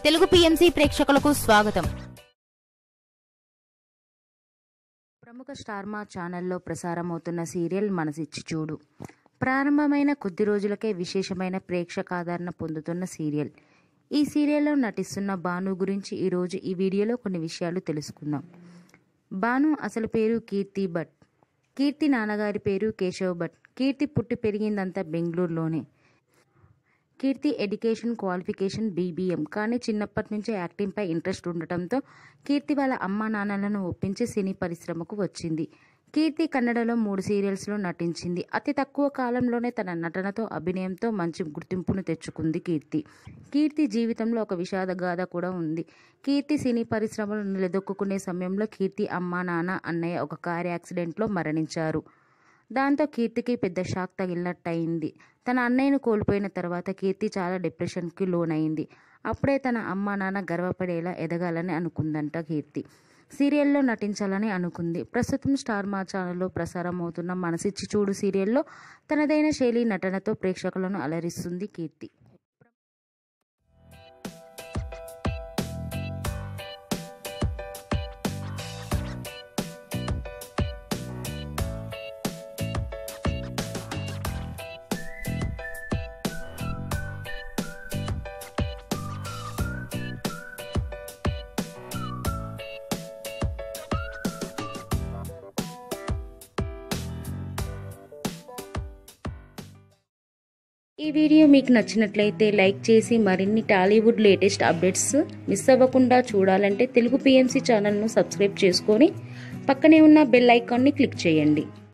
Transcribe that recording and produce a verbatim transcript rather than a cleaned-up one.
Telugu PMC ప్రేక్షకులకు స్వాగతం. ప్రముఖ స్టార్ మా ఛానల్లో ప్రసారమవుతున్న సీరియల్ మనసిచ్చి చూడు ప్రారంభమైన కొద్ది రోజులకే విశేషమైన ప్రేక్షకాదరణ పొందుతున్న సీరియల్. ఈ సీరియల్లో నటిస్తున్న భాను గురించి ఈరోజు ఈ వీడియోలో కొన్ని విషయాలు తెలుసుకుందాం. భాను అసలు పేరు కీర్తి భట్. కీర్తి నాన్నగారి పేరు కేశవ్ భట్. కీర్తి పుట్టి పెరిగిందంతా బెంగళూరులోనే. Keerthi education qualification BBM. కానీ చిన్నప్పటి నుంచే యాక్టింగ్పై ఇంట్రెస్ట్ ఉండటంతో కీర్తి వాళ్ళ అమ్మా నాన్నలను ఒప్పించి సినీ పరిశ్రమకు వచ్చింది. కీర్తి కన్నడలో మూడు సీరియల్స్లో నటించింది. అతి తక్కువ కాలంలోనే తన నటనతో అభినయంతో మంచి గుర్తింపును తెచ్చుకుంది కీర్తి. కీర్తి జీవితంలో ఒక విషాద గాథ కూడా ఉంది. కీర్తి సినీ పరిశ్రమలో నిలదొక్కునే సమయంలో కీర్తి అమ్మా నాన్న అన్నయ్య ఒక కారు యాక్సిడెంట్లో మరణించారు. దాంతో కీర్తికి పెద్ద షాక్ తగిలినట్టయింది. తన అన్నయ్యను కోల్పోయిన తర్వాత కీర్తి చాలా డిప్రెషన్కి లోనైంది. అప్పుడే తన అమ్మా నాన్న గర్వపడేలా ఎదగాలని అనుకుందంట కీర్తి. సీరియల్లో నటించాలని అనుకుంది. ప్రస్తుతం స్టార్ మా ఛానల్లో ప్రసారం అవుతున్న మనసిచ్చి చూడు సీరియల్లో తనదైన శైలి నటనతో ప్రేక్షకులను అలరిస్తుంది కీర్తి. ఈ వీడియో మీకు నచ్చినట్లయితే లైక్ చేసి మరిన్ని టాలీవుడ్ లేటెస్ట్ అప్డేట్స్ మిస్ అవ్వకుండా చూడాలంటే తెలుగు పిఎంసి ఛానల్ను సబ్స్క్రైబ్ చేసుకొని పక్కనే ఉన్న బెల్ ఐకాన్ని క్లిక్ చేయండి.